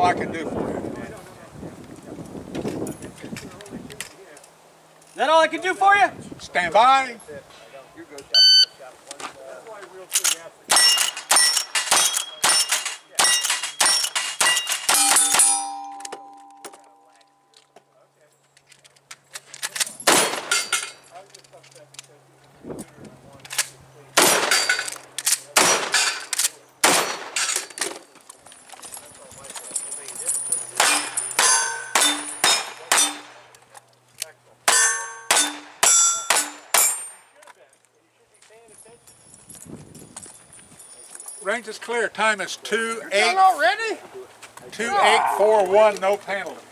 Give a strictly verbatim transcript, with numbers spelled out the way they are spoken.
I can do for you. Is that all I can do for you? Stand by. Range is clear. Time is two eight. already? Two eight four one. No penalty.